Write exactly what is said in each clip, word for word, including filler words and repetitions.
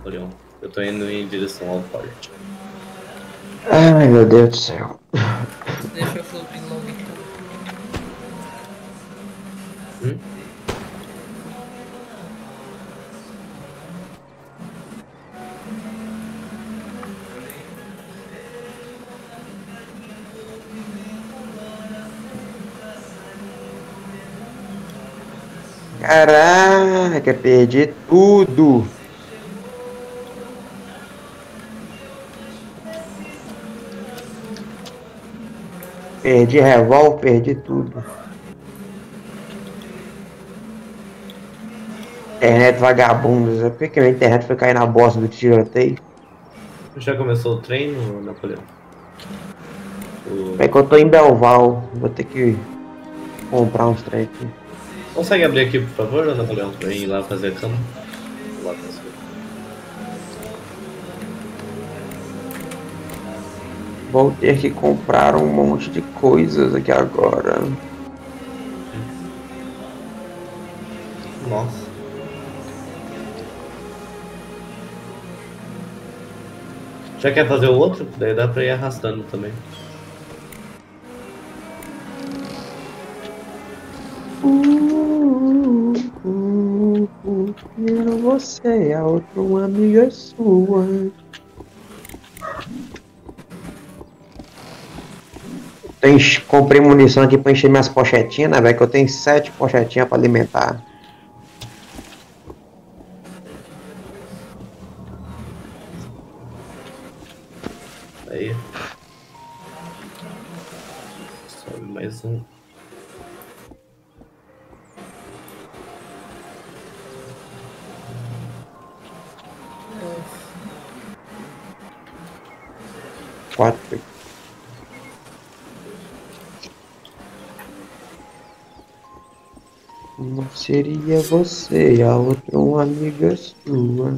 Napoleão. Eu tô indo em direção ao forte. Ai, meu Deus do céu. Deixa eu subir logo então. Hum? Caraca, perdi tudo. Perdi revólver, perdi tudo. Internet vagabunda. Sabe por que que a minha internet foi cair na bosta do tiroteio? Já começou o treino, Napoleão? O... É que eu tô em Belval. Vou ter que comprar uns trem aqui. Consegue abrir aqui, por favor, Napoleão? Pra ir lá fazer a cama? Lá pra cima. Vou ter que comprar um monte de coisas aqui agora. Nossa. Já quer fazer o outro? Daí dá pra ir arrastando também. Uh, uh, uh, quero você, a outra uma amiga sua. Tem, comprei munição aqui pra encher minhas pochetinhas, né, velho? Que eu tenho sete pochetinhas pra alimentar. Aí. Sobe mais um. Quatro. Uma seria você, a outra uma amiga sua.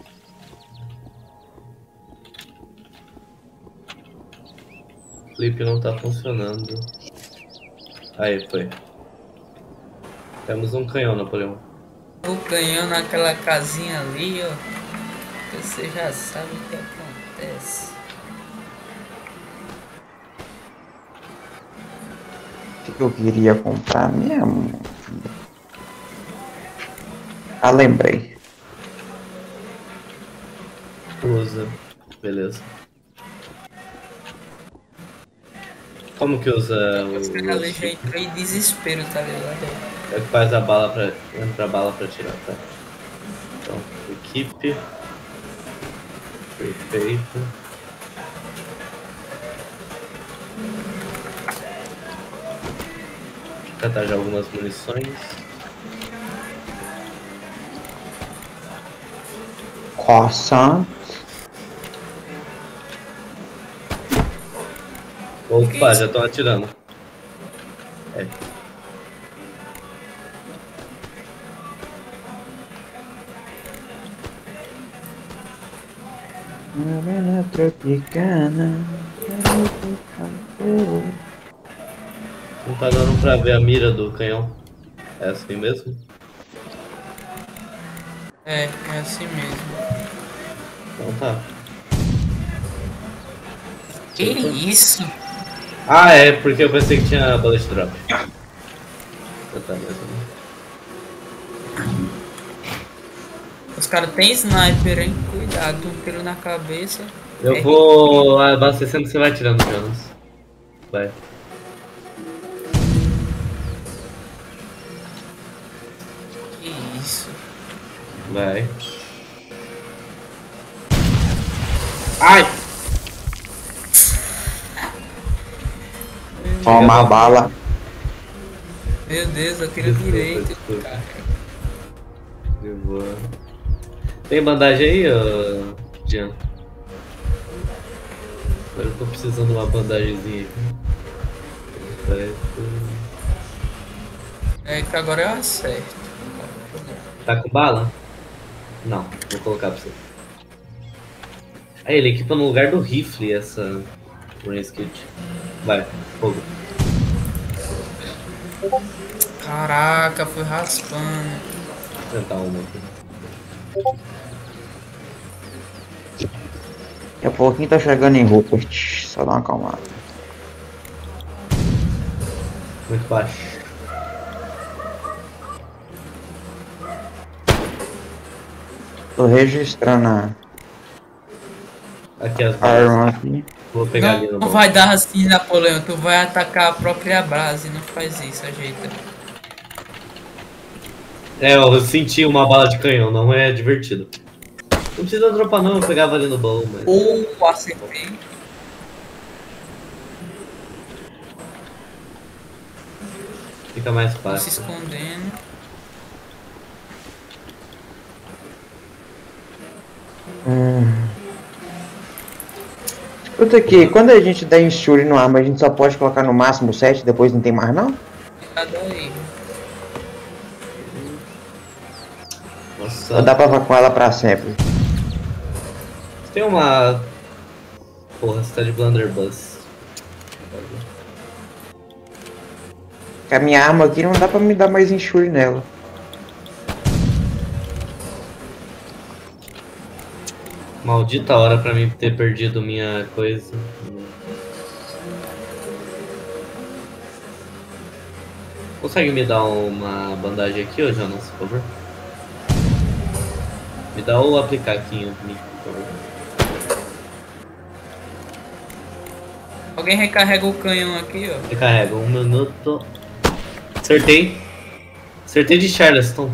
O flip não tá funcionando. Aí, foi. Temos um canhão, Napoleão. O canhão naquela casinha ali, ó. Você já sabe o que acontece. O que eu queria comprar mesmo? Ah, lembrei. Usa. Beleza. Como que usa o... Os caras ali já entrou em desespero, tá ligado? É que faz a bala pra... Entra a bala pra tirar, tá? Então, equipe. Perfeito. Vou catar já algumas munições. Croissant. Opa, já estão atirando. É. Banana tropicana. Não tá dando pra ver a mira do canhão. É assim mesmo? É, é assim mesmo. Então tá. Que isso? Ah, é, porque eu pensei que tinha bullet drop. Já tá mesmo. Os caras têm sniper, hein? Cuidado, um tiro na cabeça. Eu É. vou abastecendo, você vai tirando, Jonas. Vai. Que isso? Vai. Ai! Toma a bala. Meu Deus, eu tiro Desculpa, direito. desculpa. Cara. De boa. Tem bandagem aí, ô... Jean? Agora eu tô precisando de uma bandagemzinha aqui. Parece... É que agora eu acerto. Tá com bala? Não, vou colocar pra você. Aí, ele equipa no lugar do rifle essa Brains Kit. Vai, fogo. Caraca, foi raspando. Vou tentar uma aqui. Daqui a pouquinho tá chegando em Rupert. Só dá uma acalmada. Muito baixo. Tô registrando a Aqui as a balas. arma aqui. Vou pegar ali no Não, não banco. vai dar assim, Napoleão. Tu vai atacar a própria base. Não faz isso, ajeita. É, eu senti uma bala de canhão, não é divertido. Não precisa dropar não, eu pegava ali no baú, mas... Ou acertei. Fica mais Tô se fácil. escondendo. Hum. Escuta aqui, quando a gente dá insure no arma, a gente só pode colocar no máximo sete, depois não tem mais não? Cuidado aí. Nossa, Ou dá pra ficar com ela pra sempre? tem uma... Porra, você tá de blunderbuss. Porque a minha arma aqui não dá pra me dar mais insure nela. Maldita hora pra mim ter perdido minha coisa. Consegue me dar uma bandagem aqui, ô Jonas, por favor? Me dá o aplicar aqui em mim, por favor. Alguém recarrega o canhão aqui, ó. Recarrega, um minuto. Acertei. Acertei de Charleston.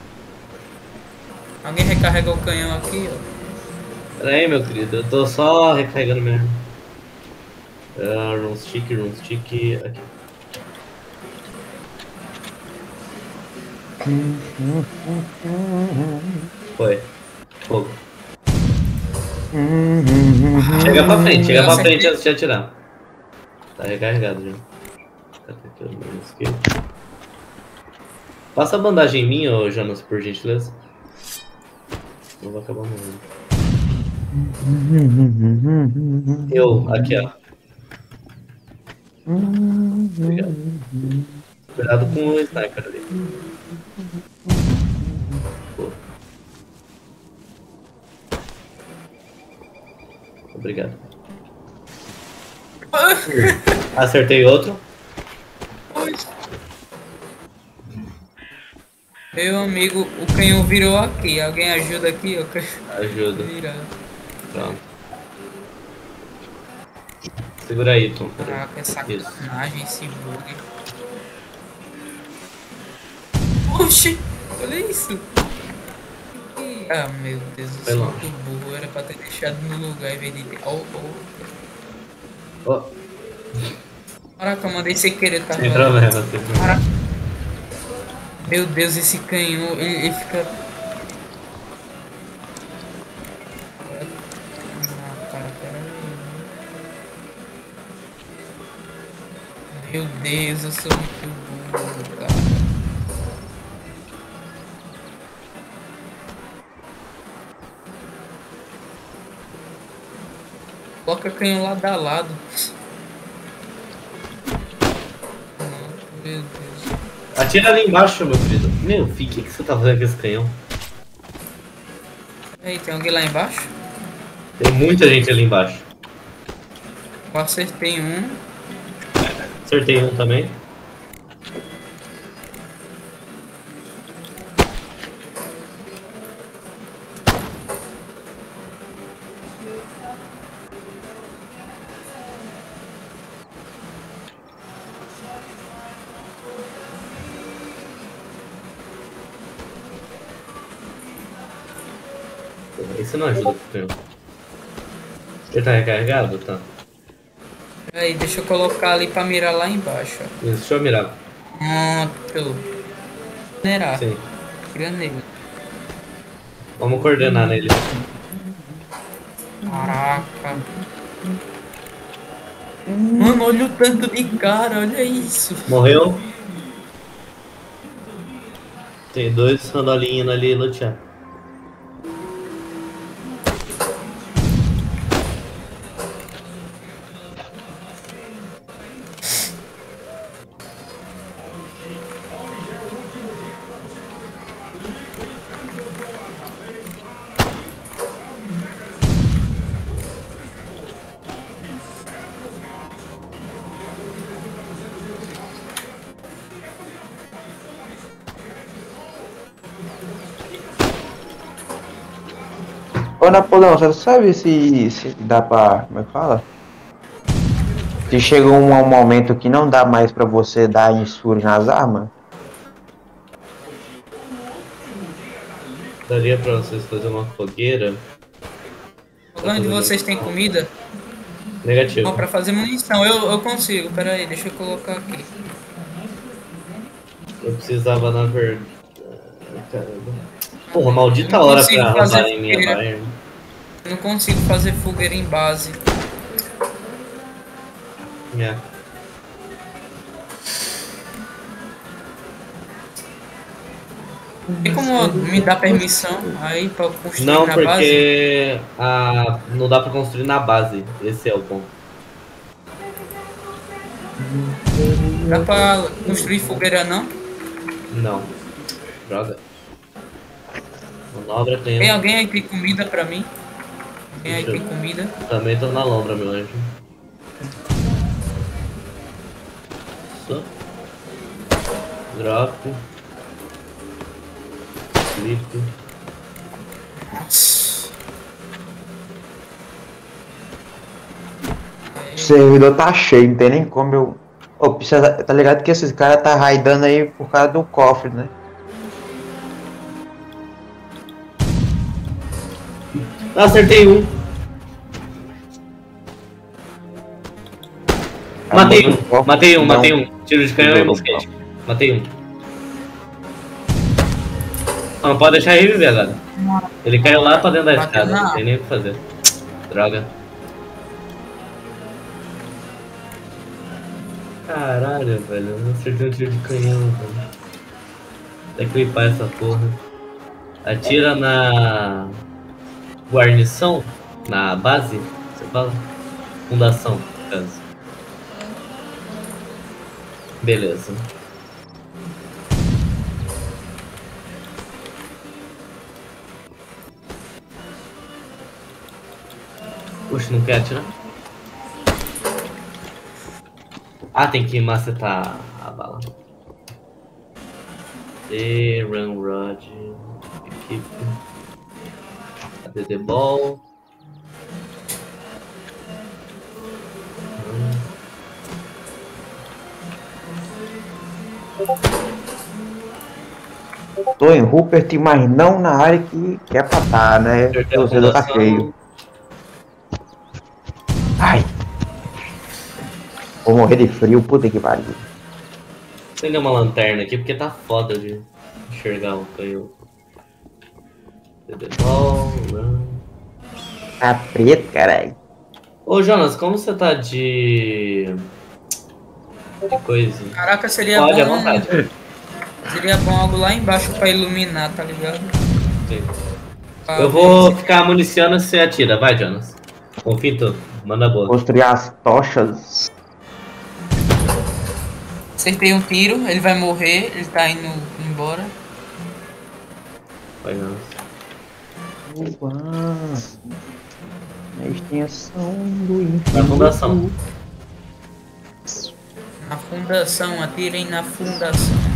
Alguém recarrega o canhão aqui, ó. Pera aí, meu querido, eu tô só recarregando mesmo. Uh, run stick, run stick. Aqui. Foi. Fogo. Chega pra frente, chega pra frente antes de atirar. Tá recarregado já. Cadê aqui o meu skill? Passa a bandagem em mim, ô Jonas, por gentileza. Não vou acabar morrendo. Eu, aqui ó. Obrigado. Cuidado com o sniper ali. Pô. Obrigado. Acertei outro. Meu amigo, o canhão virou aqui. Alguém ajuda aqui, ó. Ajuda. Vira. Pronto. Segura aí, Tom. Peraí. Caraca, é Isso. sacanagem esse bug. Oxi, olha isso. Ah, meu Deus, eu Foi sou longe. muito burro. Era pra ter deixado no lugar em vez de... Oh, oh. Oh, Caraca, eu mandei sem querer, tá? sem problema, sem problema. Caraca. Meu Deus, esse canhão, ele, ele fica... Ah, cara, peraí. Meu Deus, eu sou muito burro, cara. Coloca canhão lado a lado. Meu Deus. Atira ali embaixo, meu querido. Meu filho, o que, que você tá fazendo com esse canhão? Ei, tem alguém lá embaixo? Tem muita gente ali embaixo. Eu acertei um. Acertei um também. Isso não ajuda pro canhão. Ele tá recarregado? Tá. Aí, deixa eu colocar ali pra mirar lá embaixo. Ó. Isso, deixa eu mirar. Pronto. Minerar. Sim. Granada. Vamos coordenar nele. Caraca. Mano, olha o tanto de cara, olha isso. Morreu. Tem dois randolinhos ali lutear. Ô Napoleão, você sabe se, se dá pra. Como é que fala? Se chega um momento que não dá mais pra você dar insure nas armas? Daria pra vocês fazer uma fogueira? Algum de vocês tem comida? Negativo. Ó, pra fazer munição, eu, eu consigo. Pera aí, deixa eu colocar aqui. Eu precisava, na verdade. Caramba. Porra, maldita Eu não hora consigo pra fazer roubarem minha fogueira. Bayern. Eu não consigo fazer fogueira em base. É. Tem como me dar permissão aí pra eu construir Não, na base? porque a... não dá pra construir na base. Esse é o ponto. Dá pra construir fogueira não? Não. Droga. Manobra tem. Tem alguém aí que tem comida pra mim? Tem aí que Deixa tem eu- comida? Também tô na lombra, meu anjo. Só. Drop. Flip. O servidor tá cheio, não tem nem como eu. Ô, precisa, tá ligado que esses caras tá raidando aí por causa do cofre, né? Ah, acertei um. Matei um, matei um, matei um. Tiro de canhão e mosquete. Matei um. Não, não pode deixar ele reviver agora. Ele caiu lá pra dentro da Bateu escada, na- não tem nem o que fazer. Droga. Caralho, velho, eu não acertei um tiro de canhão, velho. Tem que clipar essa porra. Atira na guarnição, na base, você fala? Fundação, no caso. Beleza. Puxa, não quer atirar? Ah, tem que macetar a bala. E Run Rod. Equipe. Cadê The Ball? Tô em Rupert, mas não na área que, que é pra tá, né? O servidor tá cheio. Ai! Vou morrer de frio, puta que pariu. Acender uma lanterna aqui porque tá foda de enxergar o canhão. The Ball, Run. Tá preto, caralho. Ô Jonas, como você tá de. de coisa? Caraca, seria Pode, à bom. vontade. Seria bom algo lá embaixo pra iluminar, tá ligado? Sim. Pra Eu vou ficar municiando e você atira, vai Jonas. Confia em tudo, manda boa. Construir as tochas. Acertei um tiro, ele vai morrer, ele tá indo embora. Vai Jonas. Na extensão do infinito. Na fundação. Na fundação, atirem na fundação.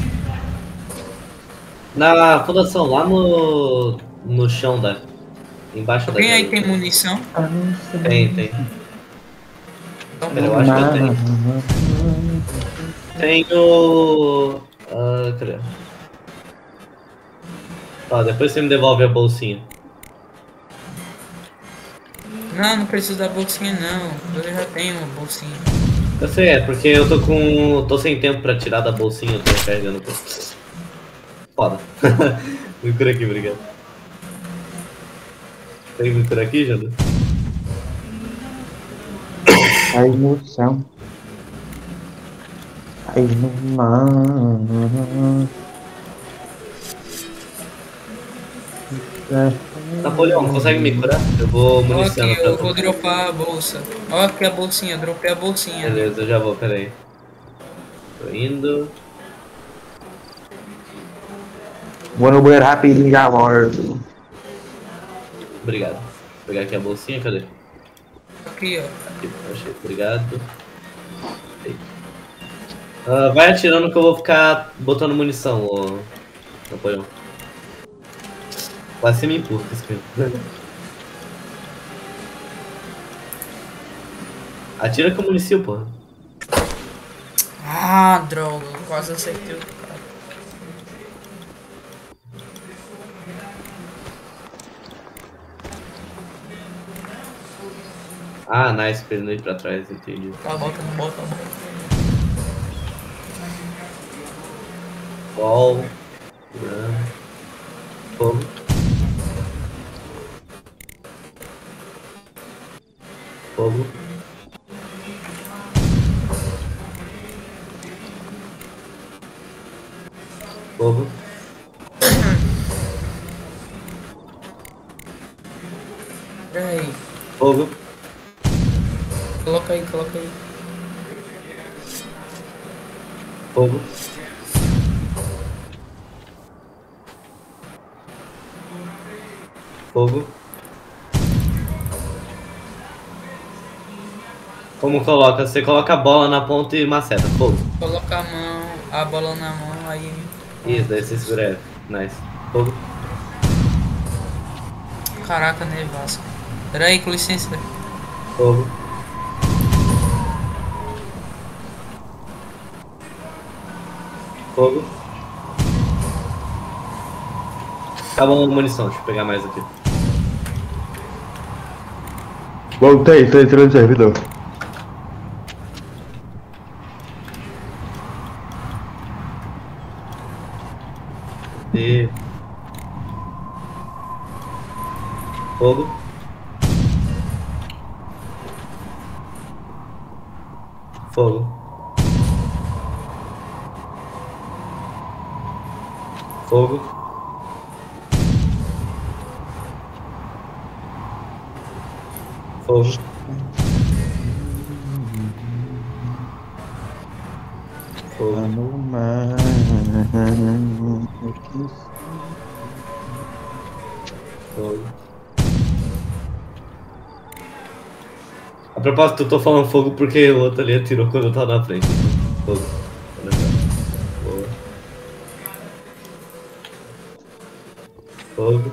Na fundação, lá no. no chão da. embaixo da. Alguém aí tem munição? Tem, tem. Então, Pera, eu acho que eu tenho. Tenho. Ah, cadê? Tá, depois você me devolve a bolsinha. Não, não preciso da bolsinha não. Eu já tenho uma bolsinha. Eu sei, é porque eu tô com. tô sem tempo pra tirar da bolsinha, eu tô carregando. Foda. Me cura aqui, obrigado. Tem me cura aqui, Jana? Cai no céu. Cai no mar. Napoleão, consegue me curar? Eu vou Ó municiando aqui, pra eu vou tu. dropar a bolsa. Ó aqui a bolsinha, dropei a bolsinha. Beleza, eu já vou, peraí. Tô indo. Vou no banheiro rapidinho, já volto. Obrigado. Vou pegar aqui a bolsinha, cadê? Aqui, ó. Aqui, achei, obrigado. Aí. Ah, vai atirando que eu vou ficar botando munição, ô Napoleão. Quase você me empurra, esse cara. Atira com o municio, porra. Ah, droga, eu quase acertei o cara. Ah, nice, pra ele não ir pra trás, entendi. Tá, bota, não bota, não bota. Ball. Run. Fogo. Fogo. Fogo. Peraí. Fogo. Coloca aí, coloca aí. Fogo. Fogo. Como coloca? Você coloca a bola na ponta e maceta. Fogo. Coloca a mão, a bola na mão, aí. Isso, daí você segura ela. Nice. Fogo. Caraca, nevasca. Pera aí, com licença. Fogo. Fogo. Acabou a munição, deixa eu pegar mais aqui. Voltei, tô entrando no servidor. E... Fogo. Fogo. Fogo. Fogo. Fogo. No mar. Fogo. A propósito, eu tô falando fogo porque o outro ali atirou quando eu tava na frente. Fogo. Boa. Fogo.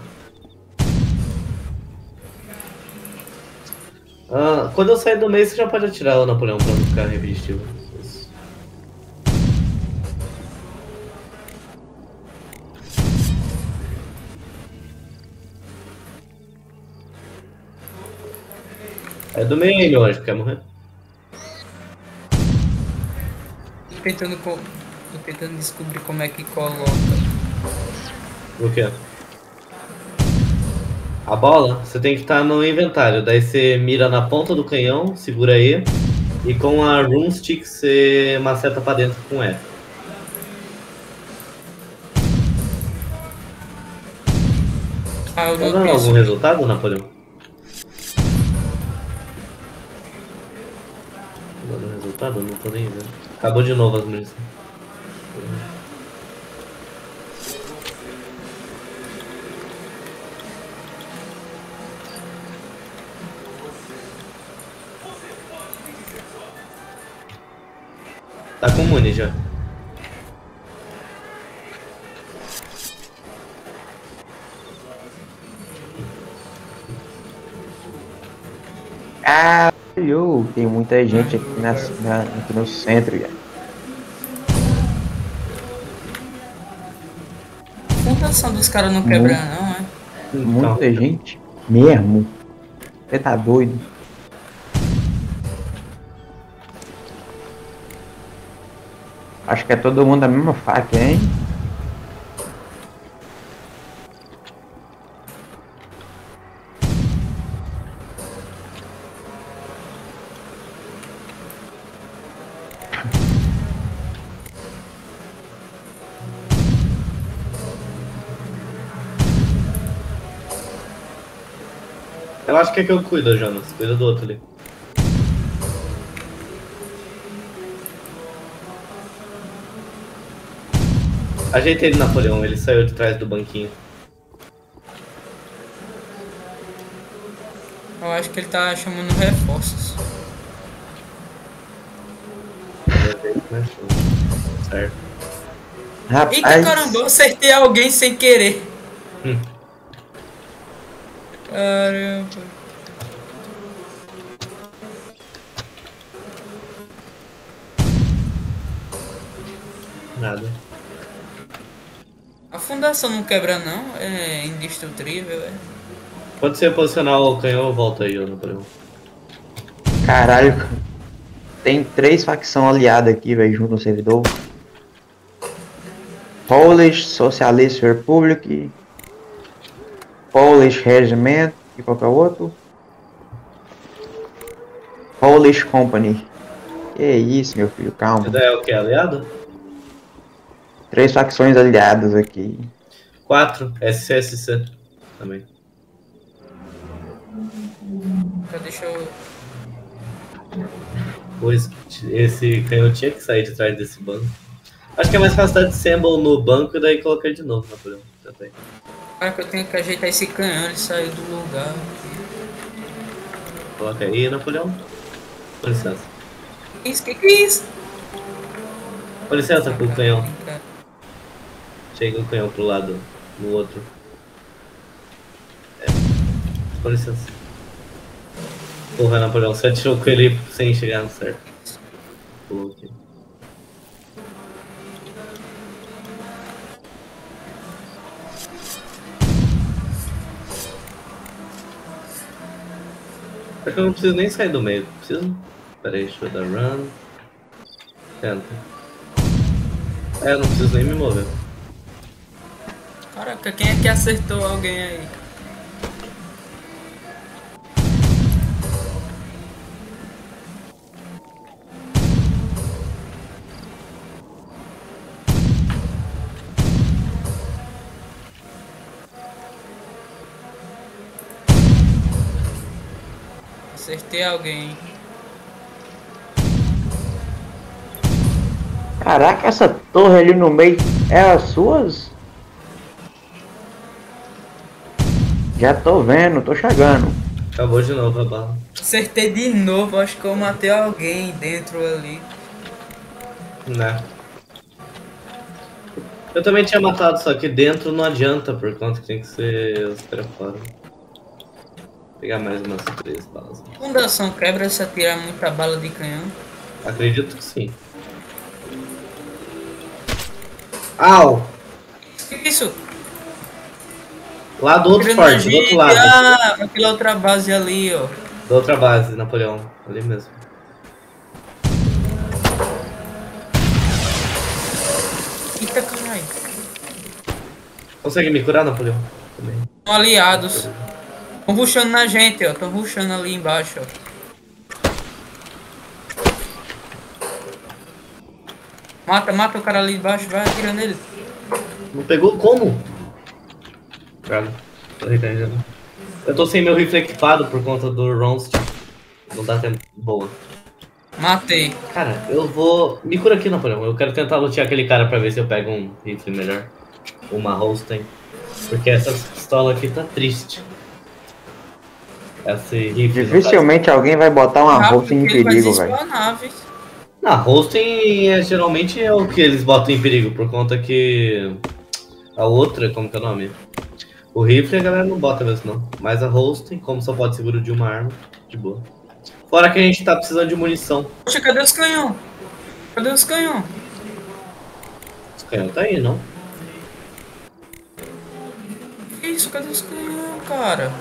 Ah, quando eu sair do meio, você já pode atirar o Napoleão pra não ficar repetitivo. Isso. É do meio aí, meu anjo, quer morrer? Tô tentando, co... Tô tentando descobrir como é que coloca. O quê? A bola, você tem que estar no inventário. Daí você mira na ponta do canhão, segura aí. E com a Room Stick você maceta pra dentro com F. Ah, eu Tá não dando penso. algum resultado, Napoleão? Tá dando resultado? Não tô nem vendo. Acabou de novo as munições. Tá com muni já. Caralho, tem muita gente aqui, na, na- aqui no centro, cara. Fundação dos caras não quebrar, não, é? Muita gente mesmo. Você tá doido? Acho que é todo mundo a mesma faca, hein? Eu acho que é que eu cuido, Jonas. Cuida do outro ali. Ajeitei ele, Napoleão. Ele saiu de trás do banquinho. Eu acho que ele tá chamando reforços. Né? Certo. Rapaz, Eita caramba, eu acertei alguém sem querer. Hum. Caramba. Nada. A fundação não quebra não, é indestrutível, é. Quando você posicionar o canhão, volta aí, ô Napoleão. Caralho, tem três facções aliadas aqui, velho, junto no servidor. Polish Socialist Republic, Polish Regiment e qualquer outro. Polish Company. Que isso, meu filho, calma. Você é o que? Aliado? Três facções aliadas aqui. Quatro. S C S C também. Já deixa eu... Pois esse canhão tinha que sair de trás desse banco. Acho que é mais fácil dar dissemble no banco e daí colocar de novo, Napoleão. Já tem. Cara, que eu tenho que ajeitar esse canhão, ele saiu do lugar. Coloca aí, Napoleão. Com licença. Isso, que que é isso? Com licença com o canhão. Cara, Chega o canhão pro lado, no outro. É. Com licença. Porra, Napoleão, você atirou com ele sem chegar no certo. Pulou aqui. Acho que eu não preciso nem sair do meio. Preciso? Pera aí, deixa eu dar run. Tenta. É, eu não preciso nem me mover. Caraca, quem é que acertou alguém aí? Acertei alguém. Caraca, essa torre ali no meio é as suas? Já tô vendo, tô chegando. Acabou de novo a bala. Acertei de novo, acho que eu matei alguém dentro ali. Né? Eu também tinha matado, só que dentro não adianta, por conta que tem que ser os caras fora. Vou pegar mais umas três balas. Fundação quebra se atirar muita bala de canhão. Acredito que sim. Au! Que isso? Lá do outro Tirando a forte, do outro gente, lado. ah, aquela outra base ali, ó. Da outra base, Napoleão. Ali mesmo. Eita, caralho. Consegue me curar, Napoleão? Também. São aliados. Estão rushando na gente, ó. Estão rushando ali embaixo, ó. Mata, mata o cara ali embaixo, vai atirando nele. Não pegou como? Cara, tô recarregando. Eu tô sem meu rifle equipado por conta do Ronst. Não dá tempo. Boa. Matei. Cara, eu vou... Me cura aqui, Napoleão. Eu quero tentar lutear aquele cara pra ver se eu pego um rifle melhor. Uma Holstein. Porque essa pistola aqui tá triste. Esse rifle... Dificilmente alguém vai botar uma Rápido, Holstein em que ele vai perigo, velho. desespanar, velho. Na Holstein é, geralmente é o que eles botam em perigo, por conta que a outra, como que é o nome? O rifle a galera não bota mesmo não, mas a Holstein, como só pode seguro de uma arma, de boa. Fora que a gente tá precisando de munição. Poxa, cadê os canhão? Cadê os canhão? Esse canhão tá aí, não? Que isso? Cadê os canhão, cara?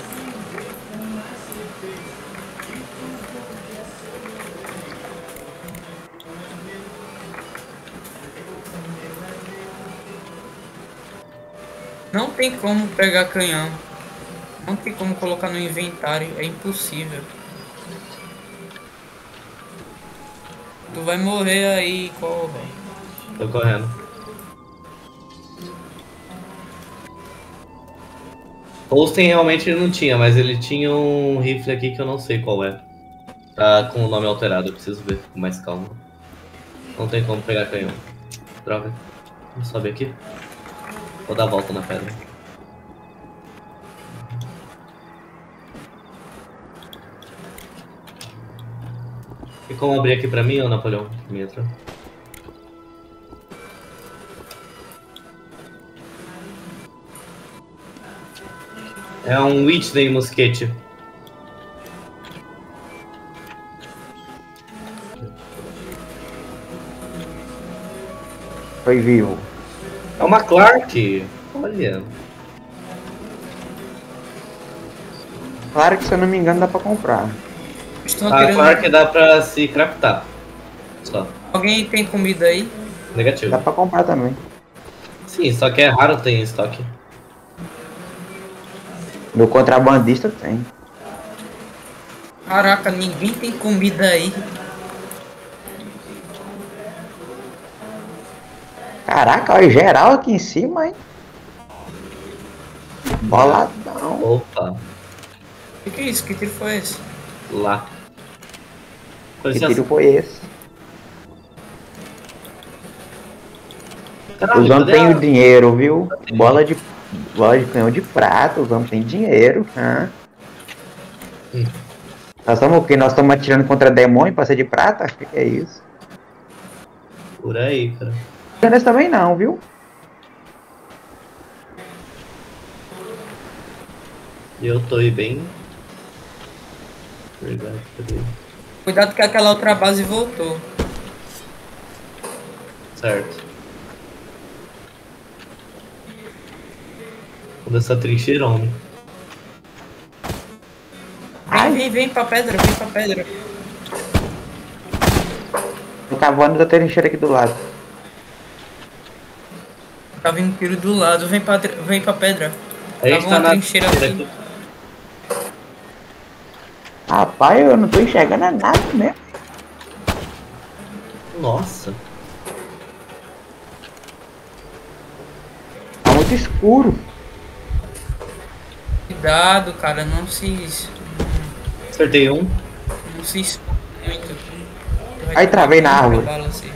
Não tem como pegar canhão. Não tem como colocar no inventário. É impossível. Tu vai morrer aí, corre. Tô correndo. Holstein realmente ele não tinha, mas ele tinha um rifle aqui que eu não sei qual é. Tá com o nome alterado, eu preciso ver com mais calma. Não tem como pegar canhão. Droga. Vamos sobe aqui. Vou dar a volta na pedra. Tem como abrir aqui pra mim, ô Napoleão? Me entra. É um Whitney mosquete. Foi vivo. É uma Clark. Olha. Claro que se eu não me engano dá pra comprar. Estou A querendo... Clark dá pra se craftar. Só. Alguém tem comida aí? Negativo. Dá pra comprar também. Sim, só que é raro ter em estoque. No contrabandista tem. Caraca, ninguém tem comida aí. Caraca, olha geral aqui em cima, hein? Boladão. Opa, O que, que é isso? Que tiro foi esse? lá. Com Que licença. tiro foi esse? Caralho, Os homens cadê têm a- o dinheiro, viu? Bola de, bola de canhão de prata, os homens têm dinheiro. Hã? Hum. Nós estamos o quê? Nós estamos atirando contra demônio pra ser de prata? O que, que é isso? Por aí, cara. Eles também não, viu? E eu tô aí bem. Verdade, cadê? Cuidado que aquela outra base voltou. Certo. Vou dessa trincheira, homem. Vem, Ai. vem, vem pra pedra, vem pra pedra. O cavando da trincheira aqui do lado. Tá vindo tiro do lado, vem pra, vem pra pedra. A gente Tava tá uma na trincheira aqui. Rapaz, eu não tô enxergando nada mesmo. Nossa. Tá muito escuro. Cuidado, cara, não se... Acertei um. Não se expõe muito. Aí travei na árvore. Bala, assim.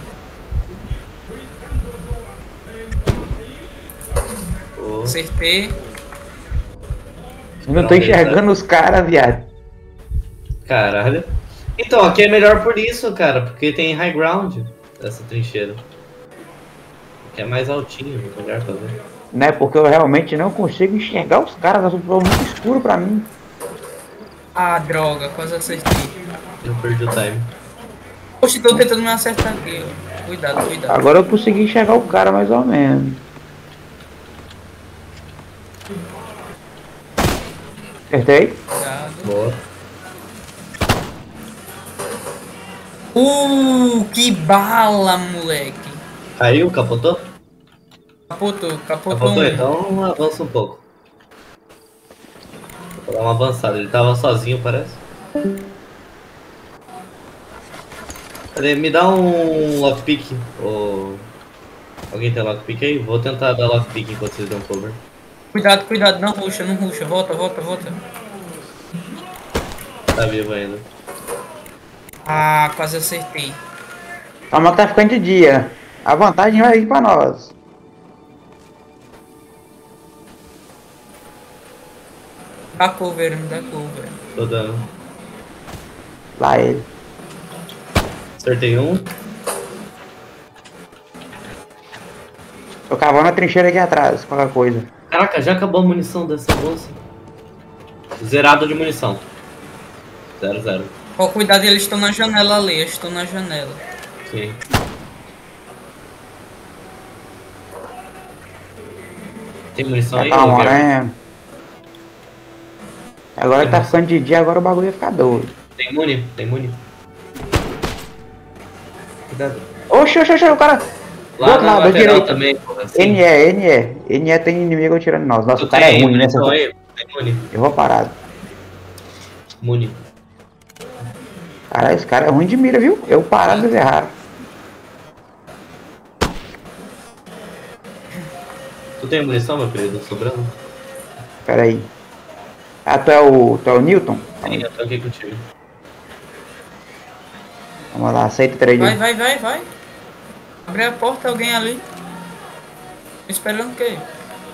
Oh. Acertei. Eu não tô enxergando os caras, viado. Caralho. Então, aqui é melhor por isso, cara, porque tem high ground essa trincheira. Aqui é mais altinho, melhor pra ver. Né? Porque eu realmente não consigo enxergar os caras. Tá muito escuro pra mim. Ah, droga, quase acertei. Eu perdi o time. Poxa, tô tentando me acertar aqui, ó. Cuidado, cuidado. Agora eu consegui enxergar o cara mais ou menos. Acertei? Cuidado. Boa. Uh, que bala, moleque. Caiu, capotou? Capotou, capotou Capotou, um. então avança um pouco. Vou dar uma avançada, ele tava sozinho, parece. Cadê? Me dá um lockpick. Ou... Alguém tem lockpick aí? Vou tentar dar lockpick enquanto vocês dão cover. Cuidado, cuidado, não ruxa, não ruxa. Volta, volta, volta. Tá vivo ainda. Ah, quase acertei. Calma que tá ficando de dia. A vantagem vai vir pra nós. Dá cover, não dá cover. Tô dando. Lá ele. Acertei um. Tô cavando a trincheira aqui atrás, qualquer coisa. Caraca, já acabou a munição dessa bolsa. Zerado de munição. Zero, zero. Ó, cuidado, eles estão na janela ali, eles estão na janela. Sim. Tem munição Já aí? tá ô, Gary? morrendo. Agora que tá ficando de dia, agora o bagulho vai ficar doido. Tem muni? Tem muni? Cuidado. Oxe, oxe, oxe, o cara. Do Lá outro na lado, à lateral direita. também, porra. Assim. N E, N E. N E tem inimigo atirando em nós. Nossa, Tu o cara é tem ruim nessa. munição aí? Tem muni. Eu vou parado. Muni. Caralho, esse cara é ruim de mira, viu? Eu parado, eles erraram. Tu tem munição, meu querido? Sobrando? Pera aí. Ah, tu é o, tu é o Newton? Sim, eu tô aqui contigo. Vamos lá, aceita trade. Vai, vai, vai, vai. Abre a porta, alguém ali. Esperando o quê?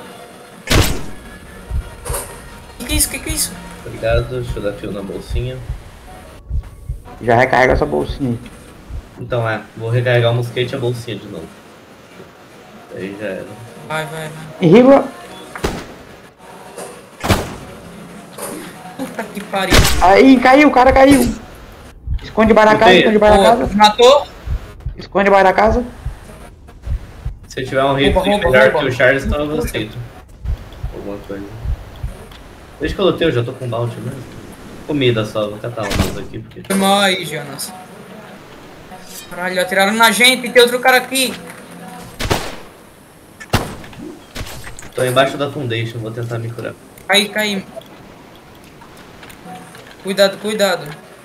Que que é isso? Que que é isso? Obrigado, deixa eu dar fio na bolsinha. Já recarrega essa bolsinha. Então é, vou recarregar o mosquete e a bolsinha de novo. Aí já era. Vai, vai, vai. Irriba. Puta que pariu. Aí, caiu, o cara caiu. Esconde debaixo da casa, Botei. esconde debaixo da Boa, casa. matou? Esconde debaixo da casa. Se tiver um rifle Rouba, rouba, melhor rouba. que o Charles, então eu aceito. Alguma coisa. Desde que eu lutei, eu já tô com bounty, né? Comida só, vou catar umas aqui. Porque... Foi mal aí, Jonas. Caralho, atiraram na gente, tem outro cara aqui. Tô embaixo da foundation, vou tentar me curar. Cai, cai. Cuidado, cuidado.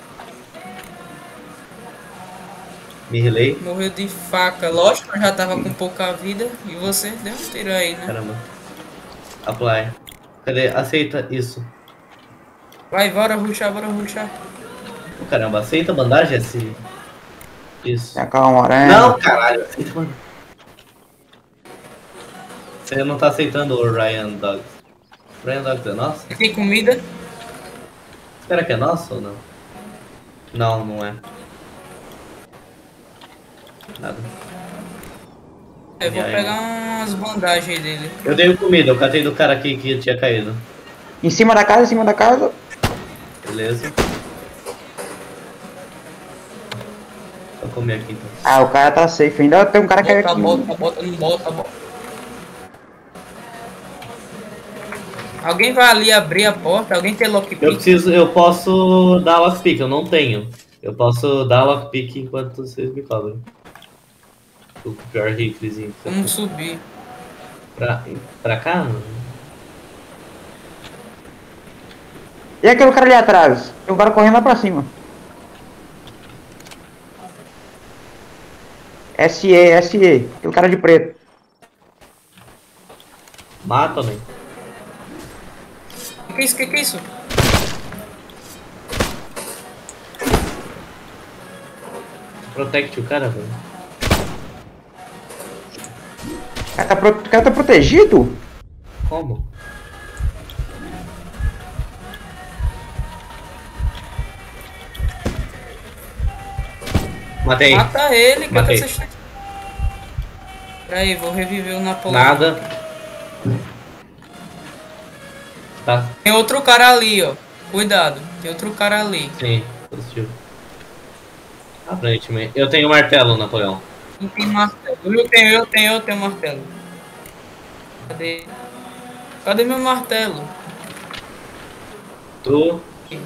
Me relei. Morreu de faca. Lógico, eu já tava com pouca vida. E você deu um tiro aí, né? Caramba. Apply. Cadê? Aceita isso. Vai, bora rushar, bora rushar. Oh, caramba, aceita a bandagem assim. Isso. Tem calma, morena. Não, caralho, aceita a bandagem. Você não tá aceitando o Ryan Dogs. Ryan Dogs é nosso? Tem comida? Será que é nosso ou não? Não, não é. Nada. Eu vou E aí, pegar umas bandagens dele. Eu dei comida, eu catei do cara aqui que tinha caído. Em cima da casa, em cima da casa. Beleza. Vou comer aqui então. Ah, o cara tá safe. Ainda tem um cara que é Bota, aqui. bota, bota, não bota, bota. Alguém vai ali abrir a porta? Alguém tem Eu lockpick? preciso, eu posso dar lockpick, eu não tenho. Eu posso dar lockpick enquanto vocês me cobram. O pior riflezinho. Vamos subir. Pra, pra cá? Não. E aquele cara ali atrás? Tem um cara correndo lá pra cima. S E, S E. Aquele cara de preto. Mata, né? O que é isso? O que é isso? Protect o cara, velho. O cara tá, pro... o cara tá protegido? Como? Matei. Mata ele, que Matei. vocês estão... Peraí, vou reviver o Napoleão. Nada. Tá, Tem outro cara ali, ó. Cuidado, tem outro cara ali. sim, positivo. Aparentemente. Eu tenho martelo, Napoleão. Não tem martelo. Eu tenho, eu tenho, eu tenho martelo. Cadê? Cadê meu martelo? Tu.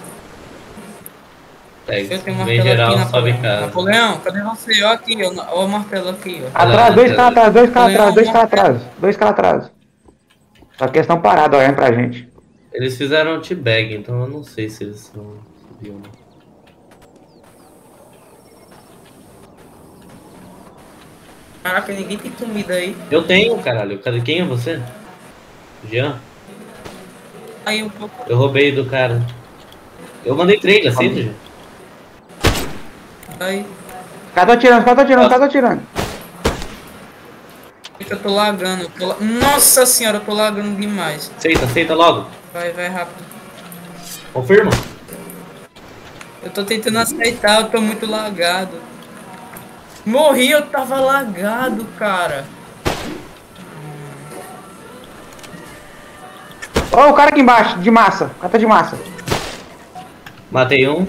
Pega. Eu tenho Vem martelo geral, aqui, sobe Napoleão. casa. Napoleão, cadê você? Ó aqui, ó, ó o martelo aqui, ó. Atrás, dois caras atrás, dois caras atrás, dois Napoleão, caras atrás. Dois caras atrás. Só que eles estão parados olhando pra gente. Eles fizeram teabag, então eu não sei se eles são. Subiu, né? Caraca, ninguém tem comida aí. Eu tenho, caralho. Cadê? Quem é você? Jean? Aí um pouco. Eu roubei do cara. Eu mandei trade, aceita, Jean? Aí. Os caras tão atirando, os caras tão atirando, os caras tão atirando. Eu tô lagando. Eu tô la... Nossa senhora, eu tô lagando demais. Aceita, aceita logo. Vai, vai rápido. Confirma. Eu tô tentando aceitar, eu tô muito lagado. Morri, eu tava lagado, cara. Ó, o cara aqui embaixo, de massa. O cara tá de massa. Matei um.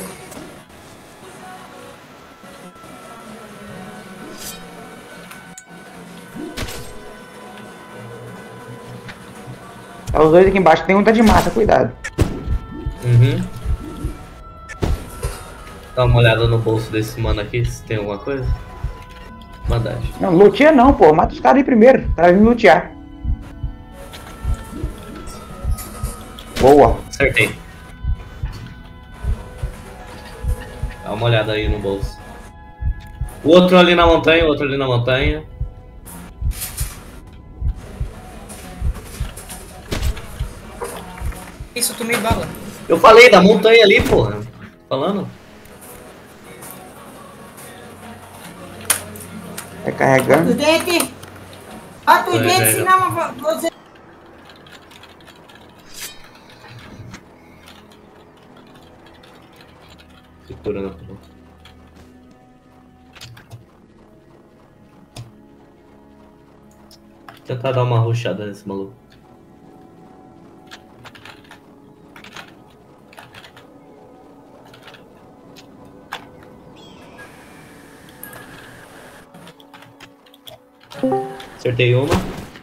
Tá os dois aqui embaixo, tem um tá de massa, cuidado. Uhum. Dá uma olhada no bolso desse mano aqui, se tem alguma coisa. Bandagem. Não, luteia não, pô. Mata os caras aí primeiro, pra vir lutear. Boa. Acertei. Dá uma olhada aí no bolso. O outro ali na montanha, o outro ali na montanha. Isso, tu me bala. Eu falei da montanha ali, porra. Falando? Vai carregando. O dente! Bota o Vai, dente, vai, senão eu vou dizer. Segura na porra. Tentar dar uma rushada nesse maluco. Acertei uma.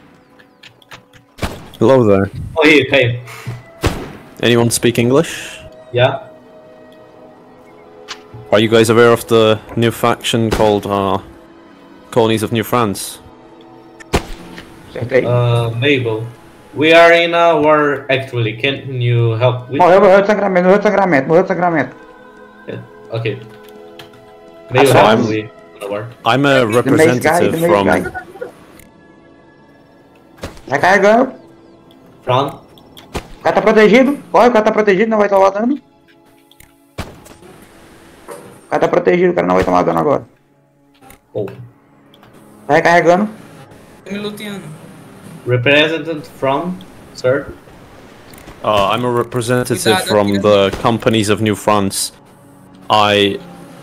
Hello there. Morri, caí. Anyone speak English? Yeah. Are you guys aware of the new faction called uh, Colonies of New France? Acertei. Uh, Mabel. We are in a war actually. Can you help with? Morreu, morreu de sangramento, morreu de sangramento, morreu de sangramento. Okay. Mabel, so help I'm- we in a war. I'm a The main guy, representative the main from. guy. Vai carregando. From? O cara tá protegido. Corre, o cara tá protegido, não vai tomar dano. O cara tá protegido, o cara não vai tomar dano agora. Oh. Vai carregando. Tô me luteando. Representative from, sir? Uh, I'm a representative Cuidado, from atira. the Companies of New France. I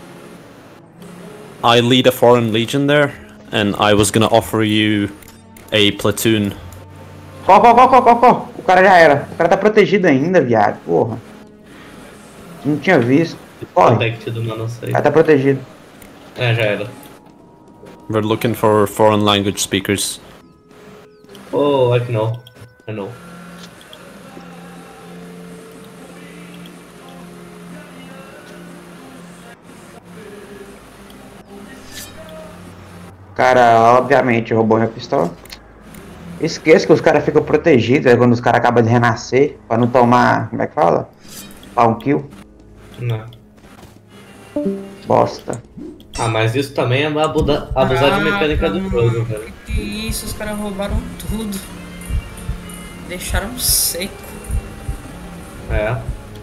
I lead a foreign legion there, and I was gonna offer you a platoon. Corre, corre, corre, corre, corre. O cara já era. O cara tá protegido ainda, viado. Porra. Não tinha visto. Corre. Protected, mas não sei. O cara tá protegido. É, já era. We're looking for foreign language speakers. Oh, I know. I know. O cara, obviamente, roubou minha pistola. Esqueça que os caras ficam protegidos é quando os caras acabam de renascer. Pra não tomar. Como é que fala? Pra um kill. Não. Bosta. Ah, mas isso também é abuda- abusar de mecânica do Caraca, jogo, mano. velho. Que isso, os caras roubaram tudo. Deixaram seco. É.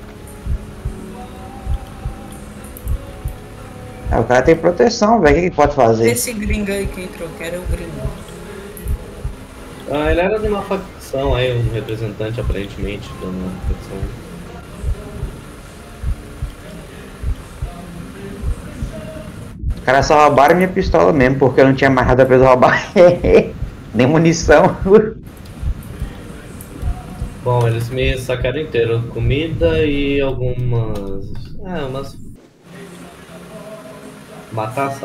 É, o cara tem proteção, velho. O que, que pode fazer? Esse gringo aí que entrou, que era o gringo. Ah, ele era de uma facção aí, um representante aparentemente de uma facção. Os caras só roubaram minha pistola mesmo, porque eu não tinha mais nada pra eles roubar. Nem munição. Bom, eles me sacaram inteiro. Comida e algumas... É, umas... Batata.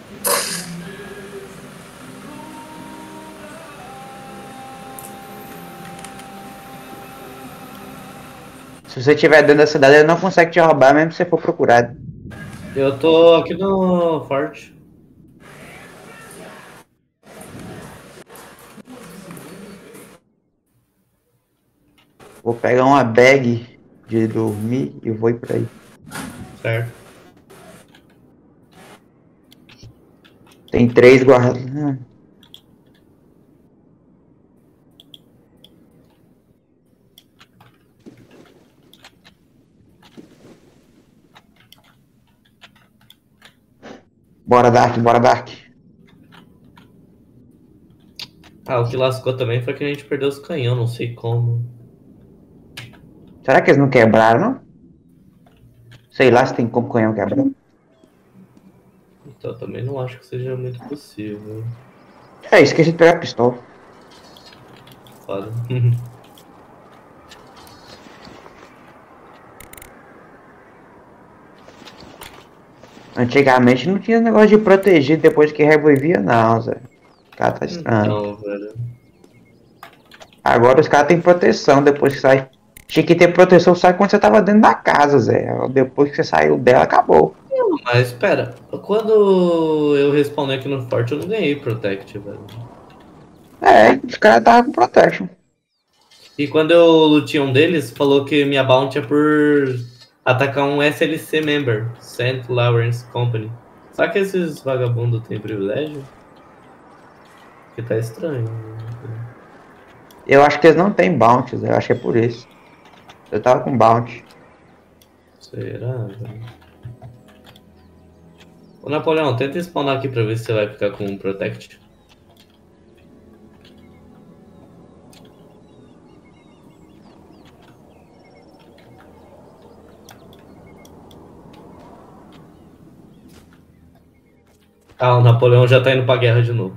Se você estiver dentro da cidade, ele não consegue te roubar, mesmo se você for procurado. Eu tô aqui no forte. Vou pegar uma bag de dormir e vou ir por aí. Certo. Tem três guardas. Hum. Bora, Dark, bora, Dark. Ah, o que lascou também foi que a gente perdeu os canhão, não sei como. Será que eles não quebraram, não? Sei lá se tem como canhão quebrar. Então também não acho que seja muito possível. É, esqueci de pegar a pistola. Foda. Antigamente não tinha negócio de proteger depois que revivia, não, Zé. O cara tá estranho. Não, velho. Agora os caras têm proteção depois que sai. Tinha que ter proteção só quando você tava dentro da casa, Zé. Depois que você saiu dela, acabou. Mas espera, quando eu respondi aqui no forte eu não ganhei Protect, velho. É, os caras estavam com protection. E quando eu lutei um deles, falou que minha bounty é por atacar um S L C member, Saint Lawrence Company. Será que esses vagabundos têm privilégio? Que tá estranho. Eu acho que eles não têm bounty, Zé. Eu acho que é por isso. Eu tava com bounty. Será, velho? Ô Napoleão, tenta spawnar aqui pra ver se você vai ficar com um Protect. Ah, o Napoleão já tá indo pra guerra de novo.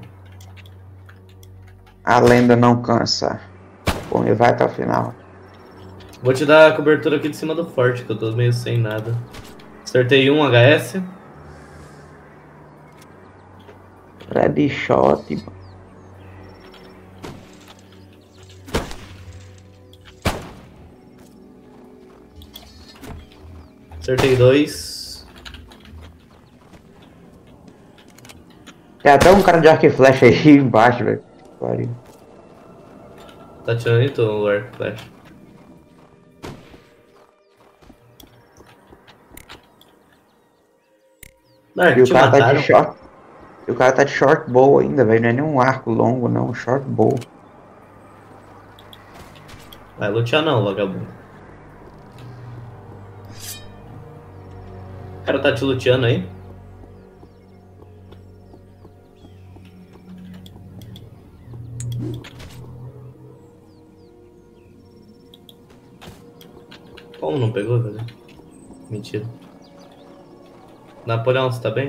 A lenda não cansa. Bom, ele vai até o final. Vou te dar a cobertura aqui de cima do forte, que eu tô meio sem nada. Acertei um H S. Red shot, mano. Acertei dois. Tem até um cara de arco e flecha aí embaixo, velho. Pariu. Tá tirando em tu o arco e flecha. Dark, E o te cara tá mataram? de short. E o cara tá de short bow ainda, velho. Não é nem um arco longo, não. Short bow. Vai lutear não, vagabundo. O cara tá te luteando aí? Como não pegou, velho? Mentira. Napoleão, você tá bem?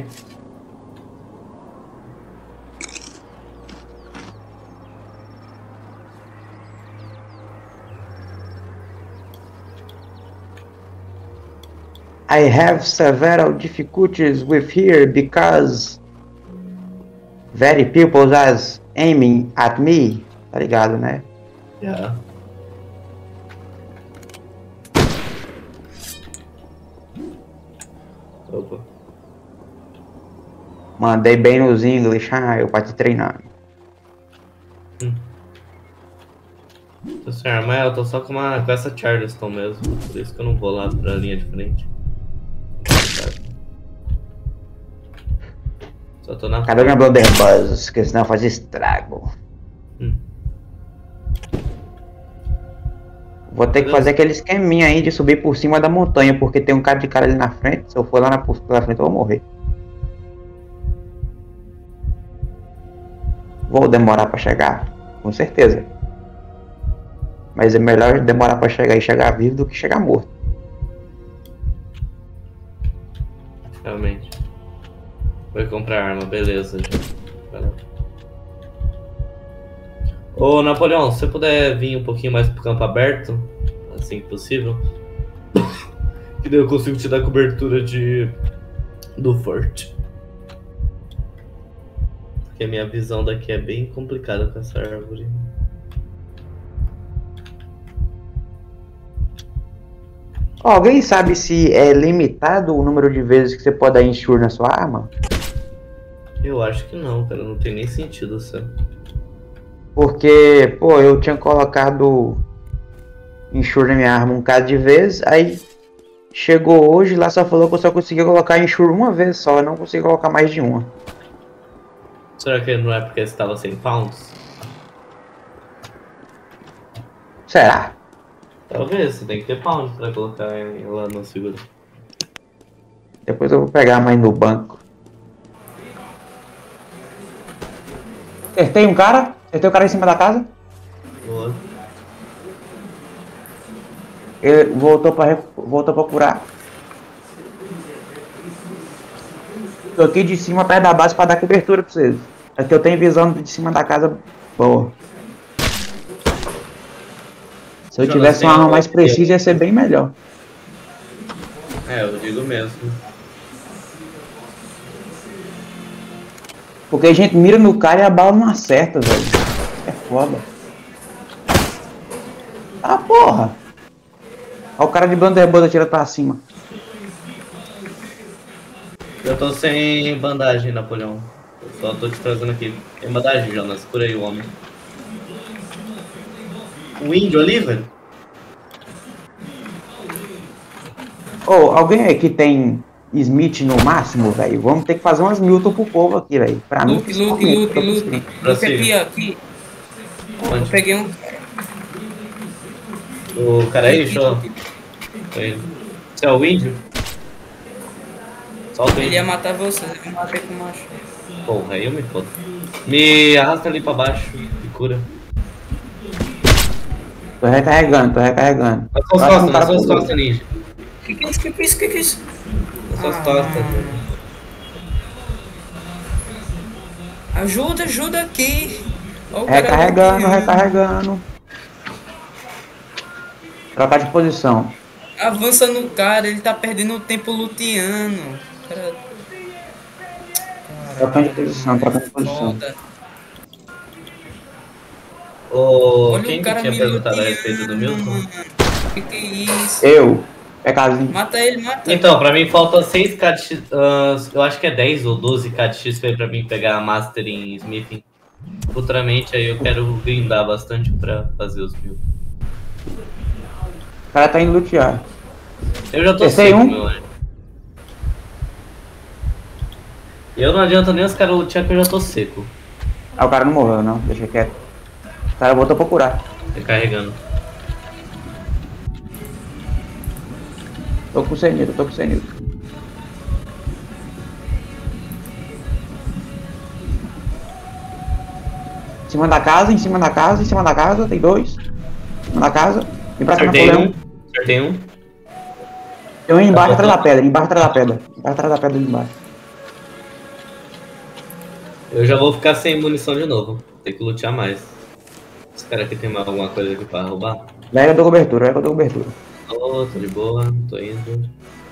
I have several difficulties with here because very people are aiming at me. Tá ligado, né? Yeah. Opa. Mandei bem nos English, ah, eu pra te treinar. Tô sem arma, eu tô só com, uma, com essa Charleston mesmo. Por isso que eu não vou lá pra linha de frente. Só tô na Cadê minha Blunderbuss? Que senão faz estrago. Hum. Vou ter que fazer aquele esqueminha aí de subir por cima da montanha, porque tem um cara de cara ali na frente. Se eu for lá na, pela frente, eu vou morrer. Vou demorar pra chegar, com certeza. Mas é melhor demorar pra chegar e chegar vivo do que chegar morto. Realmente. Foi comprar arma, beleza. Já. Ô Napoleão, se você puder vir um pouquinho mais pro campo aberto, assim que possível, que daí eu consigo te dar cobertura de do forte. Porque a minha visão daqui é bem complicada com essa árvore. Alguém sabe se é limitado o número de vezes que você pode dar ensure na sua arma? Eu acho que não, cara, não tem nem sentido, sabe? Porque, pô, eu tinha colocado ensure na minha arma um bocado de vezes, aí chegou hoje, lá só falou que eu só conseguia colocar ensure uma vez só, eu não consegui colocar mais de uma. Será que não é porque você estava sem pounds? Será? Talvez, você tem que ter pounds pra colocar lá no seguro. Depois eu vou pegar mais no banco. Acertei um cara? Acertei um cara em cima da casa? Boa. Ele voltou pra, voltou pra curar. Tô aqui de cima, perto da base, pra dar cobertura pra vocês. Aqui eu tenho visão de cima da casa boa. Se eu Jonas, tivesse tem uma arma uma mais coisa aqui. precisa, ia ser bem melhor. É, eu digo mesmo. Porque a gente mira no cara e a bala não acerta, velho. É foda. Ah, porra! Olha o cara de Blunderbuss atira pra cima. Eu tô sem bandagem, Napoleão. Eu só tô te trazendo aqui. Tem bandagem, Jonas. Cura aí o homem. Um índio ali, velho? Ô, oh, alguém aqui tem Smith no máximo, velho? Vamos ter que fazer umas Milton pro povo aqui, velho. Pra mim, Luke, Luke, Luke, Luke. Luke aqui, ó, aqui. Eu Onde? peguei um. O cara aí, deixa eu... Foi. Você é o índio? Solta o Ele ia índio. matar você, eu matei com o macho. Porra, aí eu me fodo. Me arrasta ali pra baixo e cura. Tô recarregando, tô recarregando. Nas suas Eu acho que costas, um cara nas suas pulou. costas, ninja. Que que é isso? Que que é isso? Que que é isso? Nas suas Ah. costas, velho. Ajuda, ajuda aqui. Ó, o cara Recarregando, aqui. recarregando. Trocar de posição. Avança no cara, ele tá perdendo tempo luteando. Cara... Trocando de posição, trocando de posição. Foda. Ô, Olha quem o que cara tinha me perguntado a luteando, respeito do Milton? mano. Que que é isso? Eu. É casinha. Mata ele, mata. Então, pra mim falta seis K de X, ah, eu acho que é dez ou doze K de X P pra mim pegar a Master em Smithing. Futuramente aí eu quero grindar bastante pra fazer os mil. O cara tá indo lutear. Eu já tô Esse aí seco, um? meu anjo. Eu não adianta nem os caras lutear que eu já tô seco. Ah, o cara não morreu, não. Deixa quieto. O cara voltou pra curar. Recarregando. Tô com o Senildo, tô com o Senildo. Em cima da casa, em cima da casa, em cima da casa, tem dois. Em cima da casa. Vem pra cá, Acertei Napoleão. um. Acertei um. Tem um embaixo atrás da pedra, embaixo atrás da pedra. Embaixo atrás da pedra ali embaixo. Eu já vou ficar sem munição de novo. Tem que lutear mais. Espera que tem mais alguma coisa aqui pra roubar. Vai que eu dou cobertura, vai que eu dou cobertura. Oh, tô de boa, tô indo.